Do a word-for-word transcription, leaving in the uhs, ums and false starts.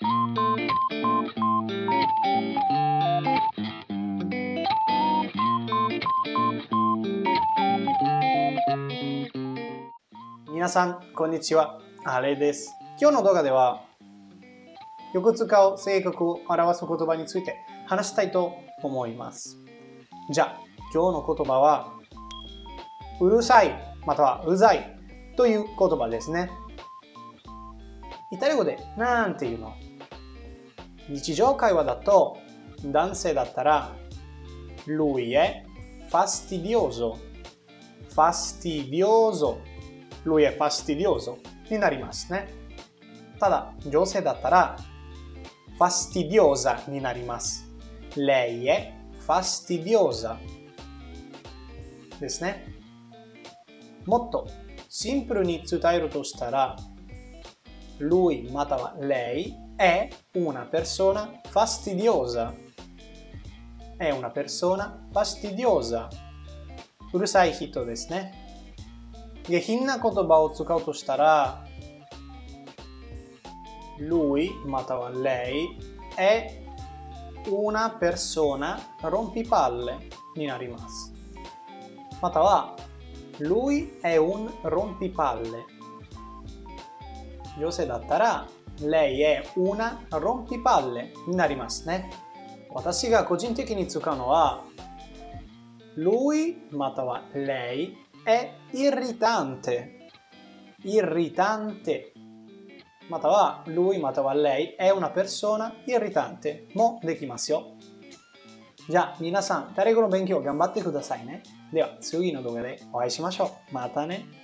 皆さん、こんにちは。あれです。今日の動画では、よく使う性格を表す言葉について話したいと思います。じゃあ、今日の言葉は、うるさいまたはうざいという言葉ですね。イタリア語でなんていうの？日常会話だと、男性だったら、lui è fastidioso。fastidioso。lui è fastidioso になりますね。ただ、女性だったら、fastidiosa になります。lei è fastidiosa ですね。もっとシンプルに伝えるとしたら、lui または lei è una persona fastidiosa. è una persona fastidiosa. うるさい人ですね。下品な言葉を使うとしたら、lui または lei è una persona rompipalle になります。または、lui è un rompipalle。女性だったら、lei è una rompipalle になりますね。私が個人的に使うのは、lui または lei è irritante。irritante。または、lui または lei è una persona irritante もできますよ。じゃあ、皆さん、イタリア語の勉強頑張ってくださいね。では、次の動画でお会いしましょう。またね。